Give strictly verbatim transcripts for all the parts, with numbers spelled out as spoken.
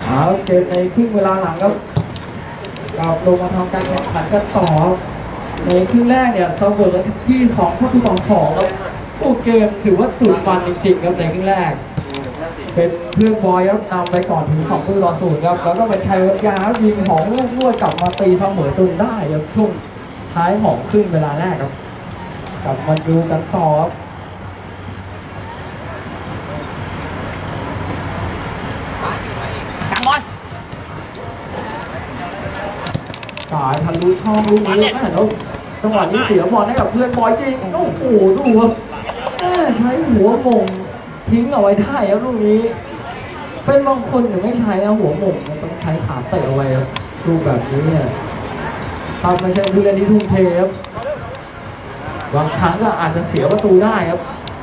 เอาเกมในครึ่งเวลาหลังครับกลับลงมาทำการแข่งขันกันต่อในครึ่งแรกเนี่ยเสมอที่สองเข้าที่สองสองแล้วโอ้เกมถือว่าสุดมันจริงๆครับในครึ่งแรกเป็นเพื่อนบอยครับนำไปก่อนถึงสองประตูต่อศูนย์ครับแล้วก็เป็นชัยวัฒน์ยายิงของลูกด้วยกลับมาตีเสมอจนได้ครับช่วงท้ายของครึ่งเวลาแรกครับกลับมาดูกันต่อครับจังบอลสายทะลุช่องลูกนี้แม่แล้วจังหวะนี้เสียบอลให้กับเพื่อนบอยจริงโอ้โหดูครับใช้หัวมงทิ้งเอาไว้ได้ครับลูกนี้เป็นบางคนถึงไม่ใช้นะหัวมงต้องใช้ขาเตะเอาไว้ครับดูแบบนี้เนี่ยทำไม่ใช่ผู้เล่นที่ทุ่มเทครับบางครั้งก็อาจจะเสียประตูได้ครับ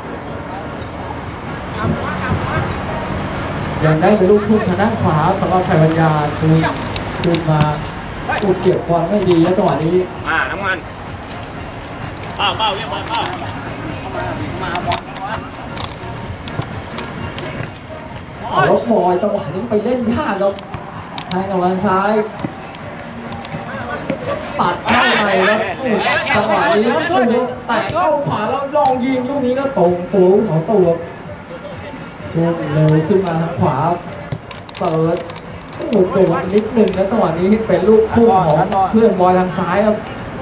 ยังได้เป็นลูกทุ่มทางด้านขวาสำหรับชัยวัฒน์ยาคืนคืนมาถูกเก็บบอลไม่ดีแล้วจังหวะนี้อ่าน้ำมันเป้าเป้าเรียบร้อยเป้ามาบอลแล้วบอยจังหวะนี้ไปเล่นยากครับทางกับทางซ้ายปัดเข้าในแล้วจังหวะนี้แต่เข้าขวาแล้วลองยิงลูกนี้ก็ตรงตัวของตัวลูกเร็วขึ้นมาทางขวาเปิดโอ้โหโดนนิดนึงนะจังหวะนี้เป็นลูกพุ่งของเพื่อนบอยทางซ้ายครับ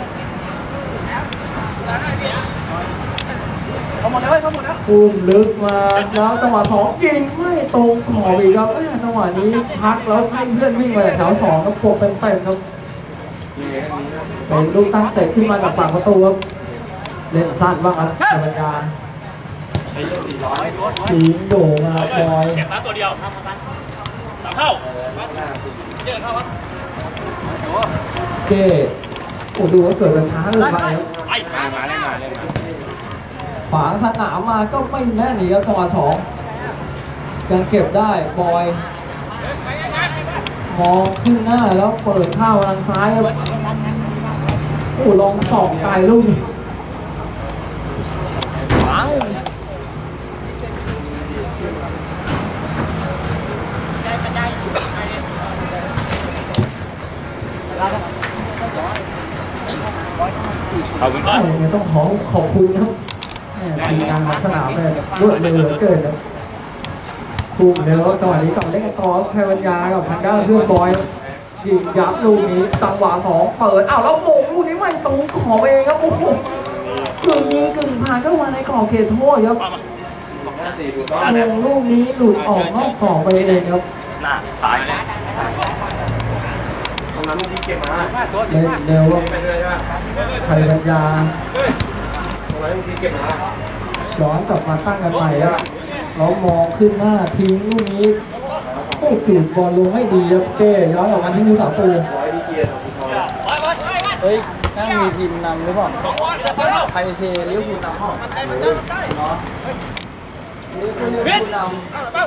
พุ่งลึกมาแล้วจังหวะสองยิงไม่ตรงขอบอีกครับจังหวะนี้พักแล้วให้เพื่อนวิ่งมาจากแถวสองครับกดเป็นเต็มครับเป็นลูกตั้งเตะขึ้นมาจากฝั่งประตูครับเล่นสั้นบ้างครับธรรมดาทีมโด่งมาบอยเก็บมาตัวเดียวสามเข้าเยอะเข้าครับเก้โอ้ดูว่าเกิดกระช้าเลยไปครับไปมาเล่นมาเล่นมาฝางสนามมาก็ไม่แม่หนีครับจังหวะสองยังเก็บได้บอยมองขึ้นหน้าแล้วเปิดเข้าทางซ้ายครับโอ้ลองสองไกลลูกฝังขอบคุณครับต้องขอขอบคุณครับทีมงานสนามเลยรวดเร็วเหลือเกินครับคุมเร็วจังหวะนี้กับเล่นกอล์ฟชัยวัฒน์ยากับทางด้านเพื่อนบอยยิงยับลูกนี้จังหวะสองเปิดอ้าวแล้วโมงลูกนี้ไม่ตรงขอบเองครับโอ้โหกึ่งยิงกึ่งผ่านเข้ามาในกรอบเขตโทษครับโมงลูกนี้หลุดออกนอกกรอบไปเองครับหน้าสายเลยตรงนั้นที่เก็บมาเล่นเร็วชัยวัฒน์ยาตรงนั้นที่เก็บมาย้อนกลับมาตั้งกันใหม่ครับแล้วมองขึ้นหน้าทิ้งลูกนี้โอ้จุดบอลลงไม่ดีครับเก้ย้อนกลับมาที่มือสามตัวเฮ้ยน่ามีทีมนำหรือเปล่าใครเทลิเวอร์พูลนำห้องเนาะลิเวอร์พูลนำ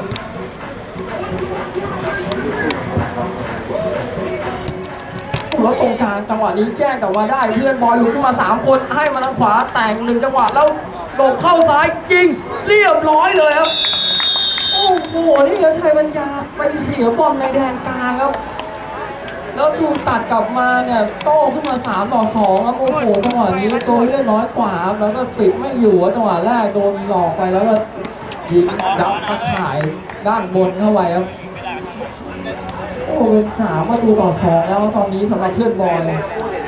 แล้วตรงกลางจังหวะนี้แจ้งกลับมาได้เพื่อนบอลหลุดขึ้นมาสามคนให้มาทางขวาแต่งหนึ่งจังหวะแล้วโดดเข้าซ้ายยิงเรียบร้อยเลยครับโอ้โหนี่เหลือชัยวัฒน์ยาไปเสียบอลในแดนกลางครับแล้วถูกตัดกลับมาเนี่ยโต้ขึ้นมาสามต่อสองครับโอ้โหจังหวะนี้ตัวเลือดน้อยกว่าแล้วก็ปิดไม่อยู่จังหวะแรกโดนหลอกไปแล้วก็ยิงดับตะข่ายด้านบนเข้าไปครับโอ้เป็นสามประตูต่อสองแล้วตอนนี้สำหรับเพื่อนบอลเลย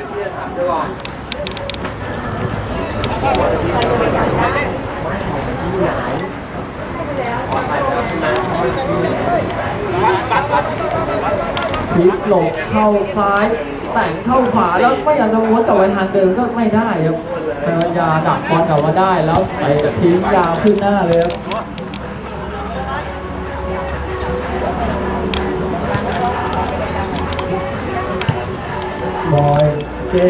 พลิกหลบเข้าซ้ายแต่งเข้าขวาแล้วไม่อยากจะม้วนกลับไปทางเดิมก็ไม่ได้ครับชัยวัฒน์ยาดักบอลกลับมาได้แล้วไปทิ้งยาวขึ้นหน้าเลยครับบอยเก้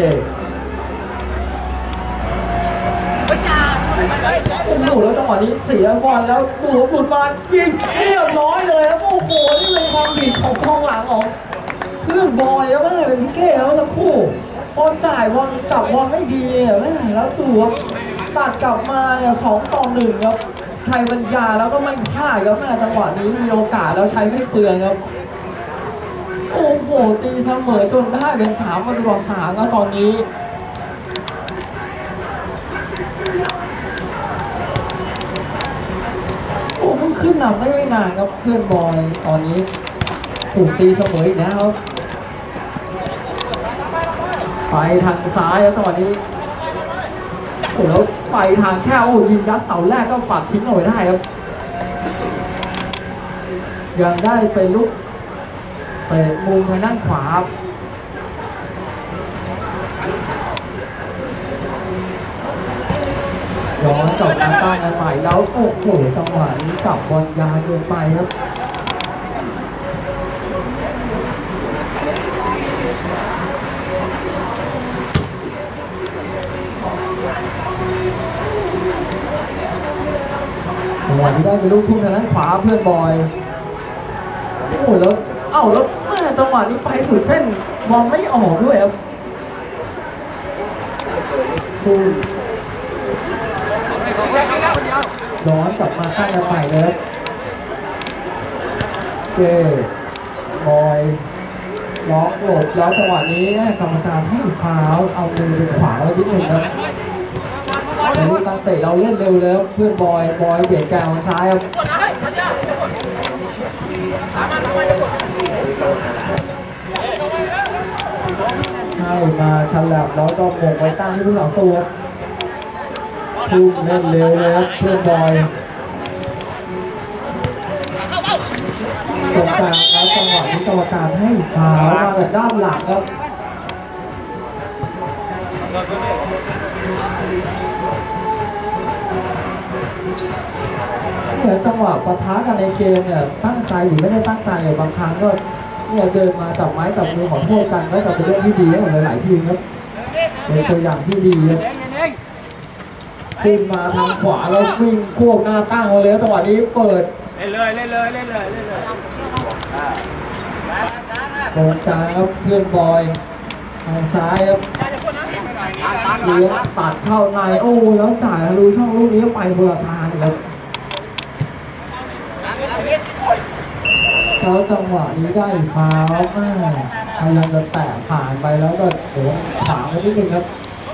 โอ้โหแล้วจังหวะนี้เสียบอลแล้วตัวหลุดมายิงเรียบร้อยเลยครับโอ้โหนี่เป็นความผิดของกองหลังของเพื่อนบอยแล้วไม่เป็นพี่เก้แล้วทั้งคู่บอลจ่ายบอลจับบอลไม่ดีเนี่ยไม่แล้วตัวตัดกลับมาเนี่ยสองต่อหนึ่งครับชัยวัฒน์ยาแล้วก็ไม่พลาดครับแม่จังหวะนี้มีโอกาสแล้วใช้ไม่เปลืองครับโอ้โหตีเสมอจนได้เป็นสามประตูต่อสามแล้วตอนนี้โอ้เพิ่งขึ้นนำได้ไม่นานครับเพื่อนบอยตอนนี้ถูกตีเสมออีกแล้วไปทางซ้ายแล้วตอนนี้โอ้แล้วไปทางแค่โอ้ยิงยัดเสาแรกก็ปัดทิ้งเอาไว้ได้ครับยังได้ไปลุกเปิดมุมทางด้านขวาย้อนจบการตั้งกันใหม่แล้วโอ้โหจังหวะนี้จับบอลยาวเกินไปครับจังหวะที่ได้ไปลูกทุ่งทางด้านขวาเพื่อนบอยโอ้โหแล้วเอ้าแล้วแม่จังหวะนี้ไปสุดเส้นมองไม่ออกด้วยครับคุณย้อนกลับมาตั้งกันใหม่เลยเจบอยล็อกโหลดแล้วจังหวะนี้กรรมการให้ฟาวล์เอามือไปขวาแล้วนิดนึงครับในลูกตั้งเตะเราเล่นเร็วแล้วเพื่อนบอยบอยเบียดกลางซ้ายครับให้มาฉลับแล้วก็หมกไว้ตั้งที่ผู้หลังตัวทุ่มเล่นเร็วเลยครับเพื่อนบอยตรงกลางแล้วจังหวะนี้กรรมการให้ฟาวล์มาจากด้านหลังครับเหมือนจังหวะปะทะกันในเกมเนี่ยตั้งใจหรือไม่ได้ตั้งใจบางครั้งก็เนี่ยเดินมาจับไม้จับมือขอโทษกันก็จะเป็นเรื่องที่ดีให้กับหลายๆทีมครับเป็นตัวอย่างที่ดีครับขึ้นมาทางขวาแล้ววิ่งควบหน้าตั้งมาเลยจังหวะนี้เปิดเล่นเลยเล่นเลยเล่นเลยเล่นเลยตรงกลางครับเพื่อนบอยทางซ้ายครับเลี้ยงตัดเข้าในโอ้แล้วจ่ายทะลุช่องลูกนี้ไปบนทางครับแล้วจังหวะนี้ได้ฟาวล์มากพยายามจะแตะผ่านไปแล้วก็โดนขวางไปนิดนึงครับ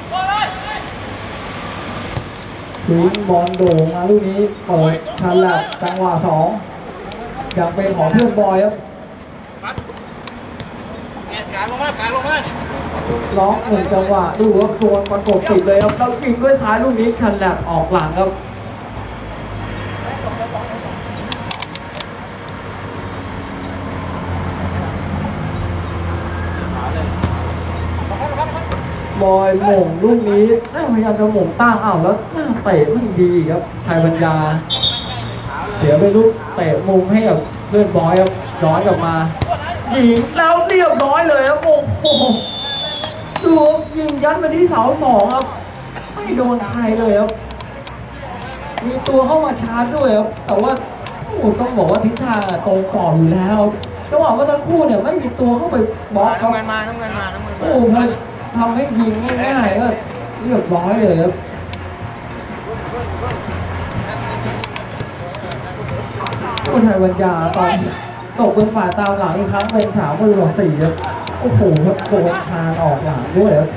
ทิ้งบอลโด่งมาลูกนี้เปิดฉลับจังหวะสองยังเป็นของเพื่อนบอยครับล็อกหนึ่งจังหวะดูว่าตัวประกบติดเลยครับแล้วยิงด้วยซ้ายลูกนี้ฉลับออกหลังครับบอยหม่งลูกนี้พยายามจะหม่งตั้งอ้าวแล้วเตะไม่ดีครับไทยปัญญาเสียไปลูกเตะมุมให้กับเพื่อนบอยครับย้อนกลับมายิงแล้วเรียบร้อยเลยครับโอ้โหดูยิงยัดมาที่เสาสองครับไม่โดนใครเลยครับมีตัวเข้ามาชาร์จด้วยครับแต่ว่าโอ้ต้องบอกว่าทิศทางตรงกรอบอยู่แล้วจังหวะว่าทั้งคู่เนี่ยไม่มีตัวเข้าไปบล็อกครับน้ำเงินมาน้ำเงินมาน้ำเงินมาโอ้มันทำให้ยิงง่ายๆก็เรียบร้อยเลยครับผู้ไทยวัญญาตอนตกเป็นฝ่ายตามหลังอีกครั้งเป็นสามประตูต่อสี่ครับโอ้โหโดนทานออกหลังด้วยครับ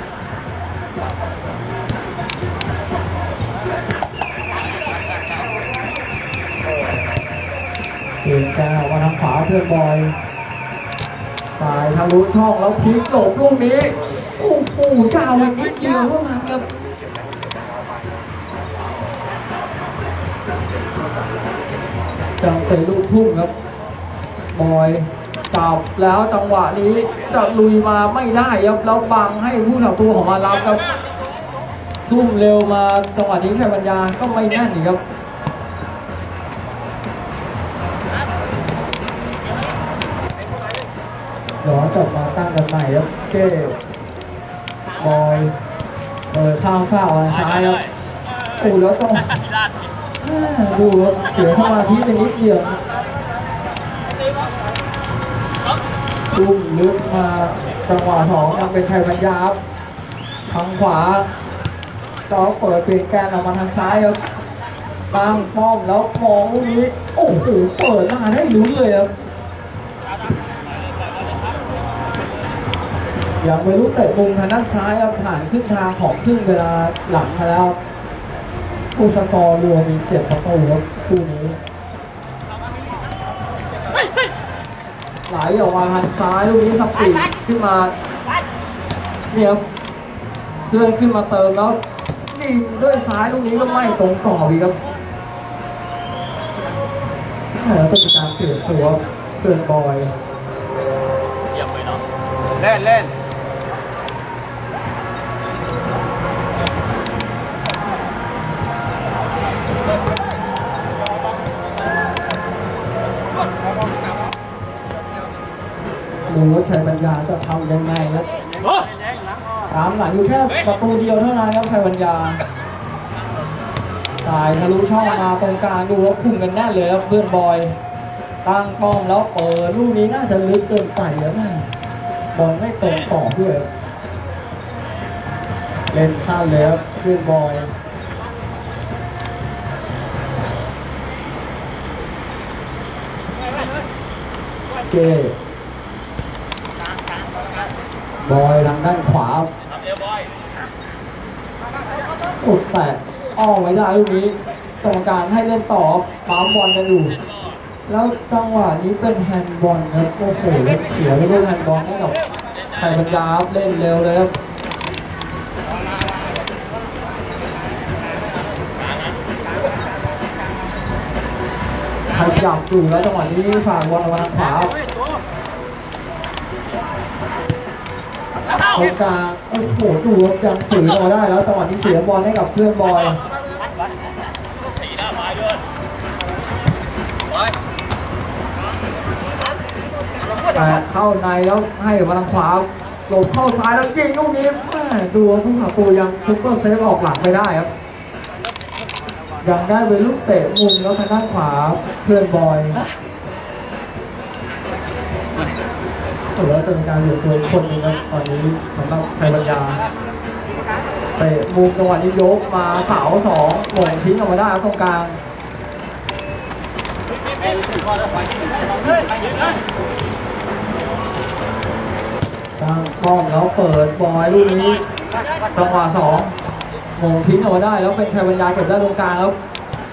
เก่งจ้ามาทางขวาเพื่อนบอยสายทะลุช่องแล้วพลิกหลบลูกนี้โอ้โหจ้าวันนิดเดียวเท่านั้นครับจังเตะลูกทุ่งครับบอยจับแล้วจังหวะนี้จะลุยมาไม่ได้ครับแล้วบังให้ผู้ต่อตัวของมารับครับทุ่มเร็วมาจังหวะนี้ชัยปัญญาก็ไม่แน่นอีกครับย้อนกลับมาตั้งกันใหม่ครับเก้บอยเปิดข้างข้าวซ้ายครับโอ้แล้วต้องดูครับเสียสมาธิไปนิดเดียวดุ้มลึกมาจังหวะสองยังเป็นชัยปัญญาทางขวาต่อเปิดเปลี่ยนแกนออกมาทางซ้ายครับตั้งป้อมแล้วมองลูกนี้โอ้โหเปิดมาได้ลุ้นเลยครับอย่างไม่รู้เตะมุมทางด้านซ้ายครับผ่านขึ้นทางของครึ่งเวลาหลังมาแล้วคู่สกอร์รวมมีเจ็ดประตูครับคู่นี้ไหลออกมาทางซ้ายลูกนี้สปีดขึ้นมาเนี่ยเพื่อนขึ้นมาเติมแล้วยิงด้วยซ้ายลูกนี้ก็ไม่ตรงกรอบอีกครับแล้วเป็นการเปลี่ยนตัวเพื่อนบอยเยี่ยมไปเนาะเล่นเล่นดูว่าชัยปัญญาจะทำยังไงแล้วตามหลังอยู่แค่ประตูเดียวเท่านั้นครับชัยปัญญาตายทะลุช่องมาตรงกลางดูว่าคุมกันแน่เลยครับเพื่อนบอยตั้งป้อมแล้วเปิดลูกนี้น่าจะลึกเกินไปแล้วนะบอลไม่ตรงต่อด้วยเล่นสั้นเลยครับเพื่อนบอยเกบอยทางด้านขวาอุดแตกอ้อไว้ได้ลูกนี้กรรมการให้เล่นต่อปั๊มบอลกันอยู่แล้วจังหวะนี้เป็นแฮนด์บอลครับโอ้โหเล่นเสียไปด้วยแฮนด์บอลให้กับชัยปัญญาเล่นเร็วเลยครับขยับอยู่แล้วจังหวะนี้ฝ่ายบอลออกมาทางขวาตรงกลางโอ้โหดูยังฝืนมาได้แล้วจังหวะนี้เสียบอลให้กับเพื่อนบอยแต่เข้าในแล้วให้มาทางขวาหลบเข้าซ้ายแล้วยิงลูกนี้ดูผู้หาปูยังซุปเปอร์เซฟออกหลังไม่ได้ครับยังได้เป็นลูกเตะมุมแล้วทางด้านขวาเพื่อนบอยแล้วจะเป็นการเหลือตัวคนนึงครับตอนนี้สำหรับชัยปัญญาเตะมุมจังหวะนี้ยกมาเสาสองหม่งทิ้งออกมาได้ตรงกลางตั้งป้อมแล้วเปิดบอยลูกนี้จังหวะสองหม่งทิ้งออกมาได้แล้วเป็นชัยปัญญาเก็บได้ตรงกลางแล้ว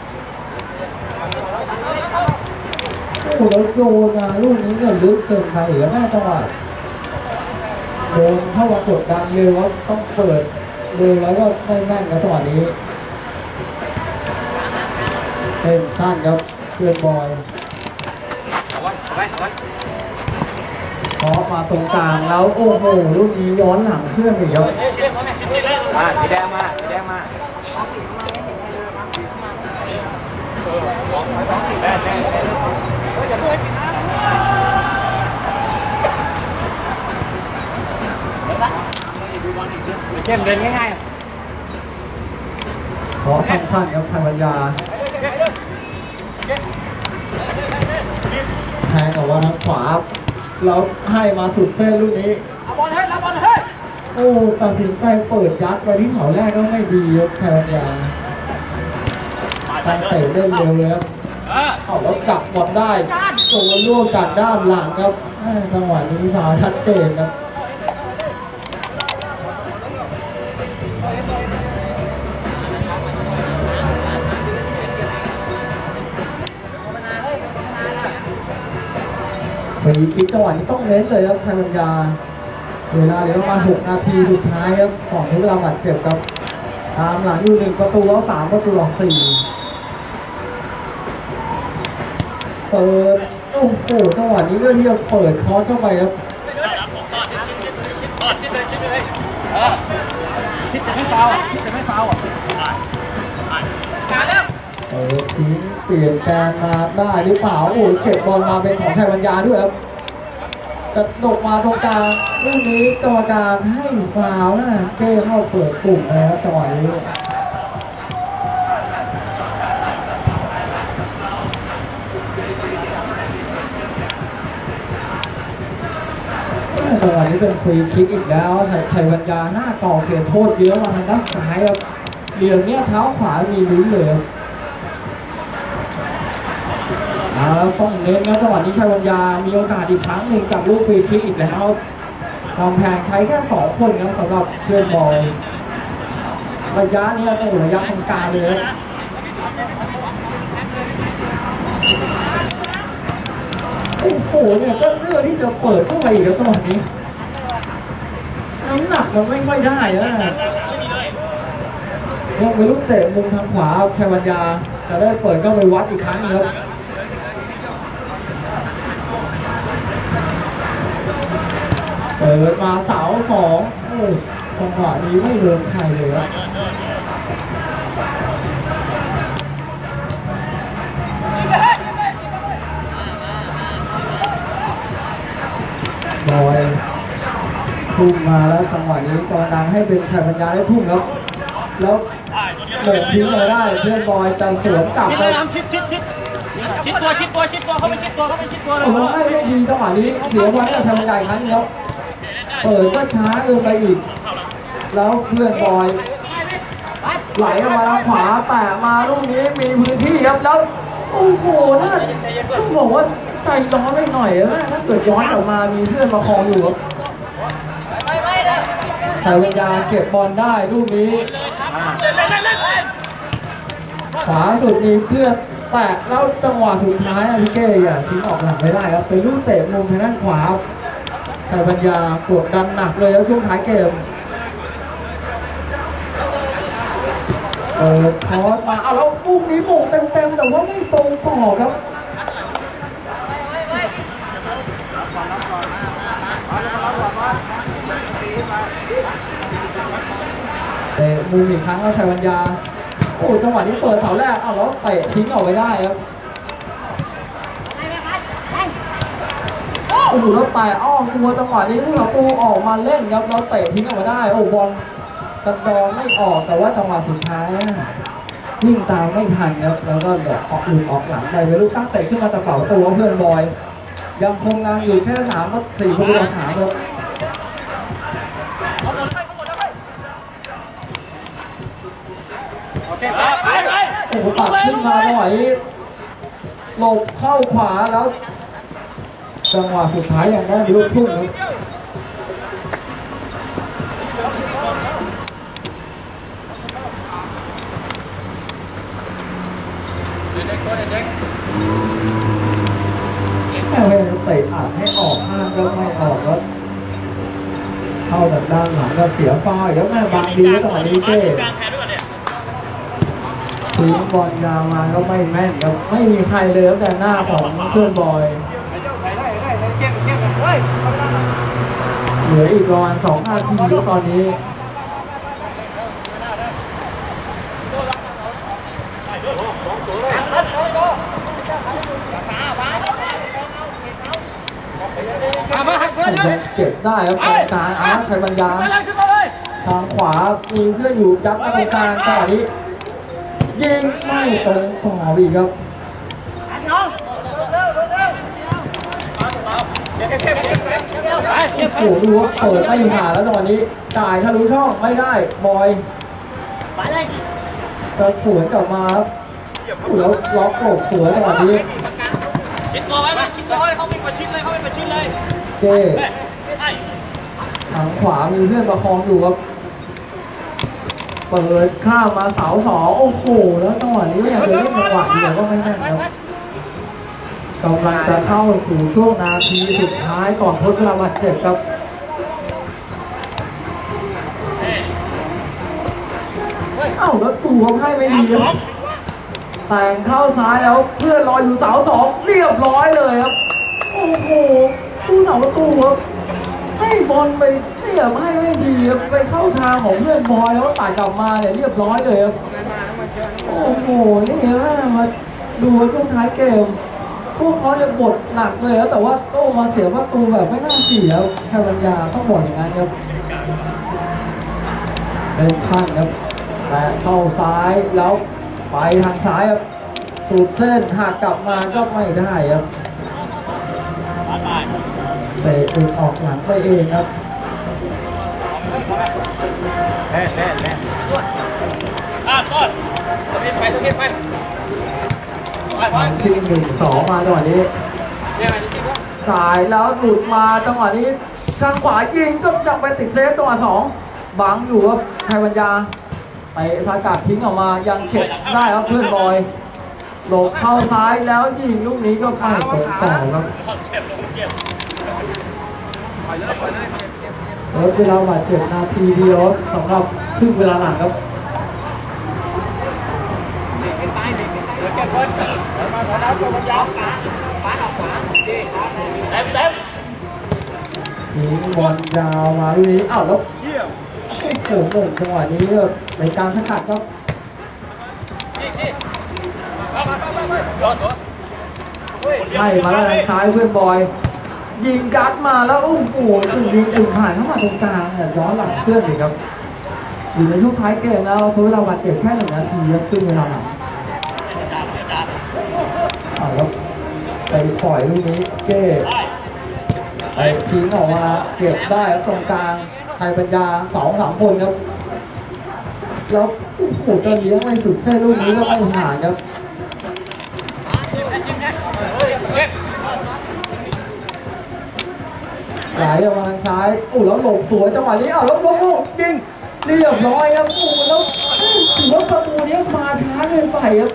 โอ้โหแล้วโยนมาลูกนี้ก็ลึกเกินไปหรือแม่จังหวะโดนเข้ามากดดันเร็วว่าต้องเปิดเร็วแล้วก็ไม่แม่นกับจังหวะนี้เป็นสั้นครับเพื่อนบอยขอมาตรงกลางแล้วโอ้โหลูกนี้ย้อนหลังเพื่อนไปเยอะมาสีแดงมาสีแดงมาเข้มเดินง่ายๆขอสั้นๆครับชัยปัญญาแทงออกมาทางขวาแล้วให้มาสุดเส้นลูกนี้เอาบอลให้เอาบอลให้โอ้ตัดสินใจเปิดยัดไปที่เขาแรกก็ไม่ดีครับชัยปัญญาการเตะเล่นเร็วเลยครับเอาแล้วกลับบอลได้ตัวล่วงจากด้านหลังครับจังหวะนี้ฟาวล์ชัดเจนครับฟรีคิกจังหวะนี้ต้องเน้นเลยครับชัยปัญญาเวลาเหลือประมาณหกนาทีสุดท้ายครับก่อนที่เวลาบาดเจ็บครับตามหลังอยู่หนึ่งประตูแล้วสามประตูต่อสี่เปิดโอ้โหจังหวะนี้ก็ที่จะเปิดคอร์สเข้าไปครับคิดจะไม่ฟาวคิดจะไม่ฟาวอ่ะเออทิ้งเปลี่ยนแปลงมาได้หรือเปล่าโอ้ยเก็บบอลมาเป็นของชัยปัญญาด้วยครับกระโดดมาตรงกลางลูกนี้กรรมการให้ฟาวล์นะเก้เข้าเปิดกลุ่มเลยครับจังหวะนี้จังหวะนี้เป็นฟรีคิกอีกแล้วชัยปัญญาหน้าต่อเขตโทษเยอะมาทางด้านซ้ายครับเหลี่ยมเนี้ยเท้าขวามีลุ้นเลยแล้วต้องเน้นนะจังหวะนี้ชัยปัญญามีโอกาสอีกครั้งหนึ่งจากลูกฟรีคิกอีกแล้วกำแพงใช้แค่สองคนครับสำหรับเพื่อนบอยระยะนี้โอ้โหระยะตรงกลางเลยโอ้โหเนี่ยก็เลือกที่จะเปิดเข้าไปอีกแล้วตอนนี้น้ำหนักมันไม่ค่อยได้นะยังไปลูกเตะมุมทางขวาชัยวัญญาจะได้เปิดก็ไปวัดอีกครั้งครับเปิดมาเสาสองโอ้จังหวะนี้ไม่เดินใครเลยครับบอยทุ่มมาแล้วจังหวะนี้กำลังให้เป็นชัยปัญญาได้ทุ่มครับแล้วโหมกทิ้งเลยได้เพื่อนบอยจะสวนกลับเลยชิดชิดชิดชิดตัวชิดตัวชิดตัวเขาไปชิดตัวเขาไปชิดตัวเลยโอ้โหให้ไม่ดีจังหวะนี้เสียบอลให้ชัยปัญญาอีกครั้งครับเปิดก็ช้าเกินไปอีกแล้วเพื่อนบอยไหลออกมาทางขวาแต่มาลูกนี้มีพื้นที่ครับแล้วโอ้โหน่าต้องบอกว่าใจร้อนไปหน่อยนะถ้าเกิดย้อนออกมามีเพื่อนมาคองอยู่ครับชัยปัญญาเก็บบอลได้ลูกนี้ขวาสุดมีเพื่อนแตะแล้วจังหวะสุดท้ายพี่เก้อย่าทิ้งออกหลังไม่ได้ครับเป็นลูกเตะมุมทางด้านขวาชัยปัญญากดดันหนักเลยแล้วช่วงท้ายเกมเออคอสมาเอาแล้วลูกนี้โมงเต็มๆแต่ว่าไม่ตรงต่อครับเตะมุมอีกครั้งแล้วชัยปัญญาโอ้จังหวะนี้เปิดเสาแรกเอาแล้วเตะทิ้งออกไปได้ครับโอ้โหแล้วแต่อ้อมตัวจังหวะนี้ผู้ต่อสู้ออกมาเล่นครับแล้วเตะทิ้งออกมาได้โอ้บอลกระดองไม่ออกแต่ว่าจังหวะสุดท้ายวิ่งตามไม่ทันครับแล้วก็แบบออกหลุดออกหลังไปเป็นลูกตั้งเตะขึ้นมาจากเป่าตัวเพื่อนบอยยังคงงานอยู่แค่สามก็สี่คนต่อสามครับโอ้โหตัดขึ้นมาจังหวะนี้หลบเข้าขวาแล้วจังหวะสุดท้ายอย่างนั้นลูกทุ่งครับแค่เวลาเตะอาจให้ออกห้างก็ไม่ออกแล้วเข้าจากด้านหลังก็เสียฟาวล์แล้วแม่บางดีแล้วจังหวะนี้เก้ทิ้งบอลยาวมาก็ไม่แม่นครับไม่มีใครเลยแล้วแต่หน้าของเพื่อนบอยเหลืออีกประมาณสองนาทีแล้วตอนนี้เก็บได้ครับกองกลางอาร์ตชัยปัญญาทางขวามีเพื่อนอยู่ยัดตรงกลางจังหวะนี้ยิงไม่ตรงต่ออีกครับโอ้โหดูว่าเปิดไม่หาแล้วจังหวะนี้จ่ายทะลุช่องไม่ได้บอยจะสวนกลับมาครับแล้วล็อกหลบสวยจังหวะนี้ชิดตัวไว้ชิดตัวไว้เขาไม่มาชิดเลยเขาไม่มาชิดเลยเจ้ทางขวามีเพื่อนประคองอยู่ครับเปิดข้ามมาเสาสองโอ้โหแล้วจังหวะนี้อยากจะเล่นจังหวะเดียวก็ไม่แน่ครับกำลังจะเข้าสู่ช่วงนาทีสุดท้ายก่อนทดเวลาบาดเจ็บครับเอ้าแล้วตัวให้ไม่ดีครับแต่งเข้าซ้ายแล้วเพื่อนรออยู่เสาสองเรียบร้อยเลยครับโอ้โหตู้เสาประตูครับให้บอลไปเสียบให้ไม่ดีครับไปเข้าทางของเพื่อนบอยแล้วตัดกลับมาเนี่ยเรียบร้อยเลยครับโอ้โหนี่นะมาดูช่วงท้ายเกมพวกเขาจะบดหนักเลยแล้วแต่ว่าโต้มาเสียประตูแบบไม่น่าเสียชัยปัญญาต้องบอกอย่างนั้นครับเป็นขั้นครับแต่เข้าซ้ายแล้วไปทางซ้ายครับสูดเส้นหักกลับมาก็ไม่ได้ครับเตะอึดออกหลังไปเองครับแน่แน่แน่อ่ะต้นตะเกียบไปตะเกียบไปทีหนึ่งสองมาจังหวะนี้สายแล้วหลุดมาจังหวะนี้ทางขวายิงก็ยังไปติดเซฟจังหวะสองบังอยู่ครับไทยปัญญาไปสกัดทิ้งออกมายังเก็บได้ครับเพื่อนบอยหลบเข้าซ้ายแล้วยิงลูกนี้ก็ไปตกต่อครับแล้วเวลาบาดเจ็บนาทีเดียวสำหรับครึ่งเวลาหลังครับทิ้งบอลยาวมาลูกนี้อ้าวแล้วโอ้โหหม่งจังหวะนี้ก็ในการสกัดครับให้มาแล้วทางซ้ายเพื่อนบอยยิงกัดมาแล้วโอ้โหตึงยิงตึงผ่านเข้ามาตรงกลางเนี่ยย้อนหลังเพื่อนอีกครับอยู่ในช่วงท้ายเกมแล้วเพราะเราบาดเจ็บแค่หนึ่งนาทีครับครึ่งเวลาหลังอ้าวแล้วไปปล่อยลูกนี้เก้ไปทิ้งออกมาเก็บได้ตรงกลางไทยปัญญาสองสามคนครับแล้วโอ้โหจะเลี้ยงไม่สุดเส้นลูกนี้ก็ไม่ผ่านครับไหลออกมาทางซ้ายโอ้แล้วหลบสวยจังหวะนี้อ้าวแล้วโลกจริงเรียบร้อยครับโอ้แล้วถือว่าประตูนี้มาช้าเกินไปครับ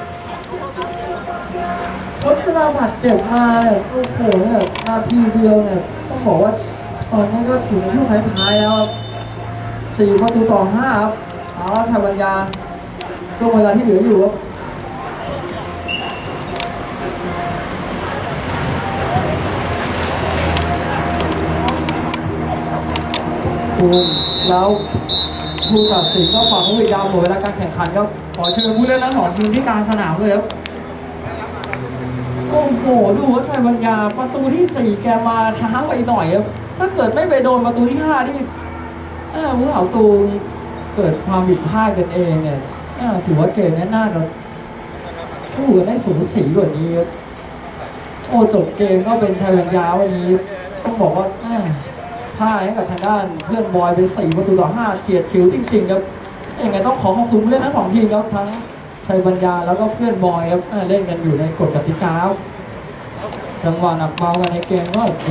วัฒนาบาดเจ็บมาเนี่ยโอ้โหเนี่ยนาทีเดียวเนี่ยต้องบอกว่าตอนนี้ก็ถึงช่วงท้ายๆแล้วสี่ประตูต่อห้าครับเอาไทยปัญญาช่วงเวลาที่เหลืออยู่ครับแล้วผู้ตัดสินก็ฝั่งผู้วิจารณ์หมดเวลาการแข่งขันครับขอเชิญผู้เล่นทั้งสองทีมที่กลางสนามเลยครับโอ้โหดูว่าชัยปัญญาประตูที่สี่แกมาช้าไปหน่อยครับถ้าเกิดไม่ไปโดนประตูที่ห้าที่ผู้เหล่าตูเกิดความผิดพลาดกันเองเนี่ยถือว่าเกมนี้น่าจะสู้กันได้สูสีกว่านี้ครับโอ้จบเกมก็เป็นชัยปัญญาวันนี้ต้องบอกว่าพ่ายให้กับทางด้านเพื่อนบอยไปสี่ประตูต่อห้าเฉียดฉิวจริงๆครับยังไงต้องขอขอบคุณผู้เล่นทั้งสองทีมครับทั้งชัยปัญญาแล้วก็เพื่อนบอยครับเล่นกันอยู่ในกฎกติกาจังหวะหนักเบากันในเกมก็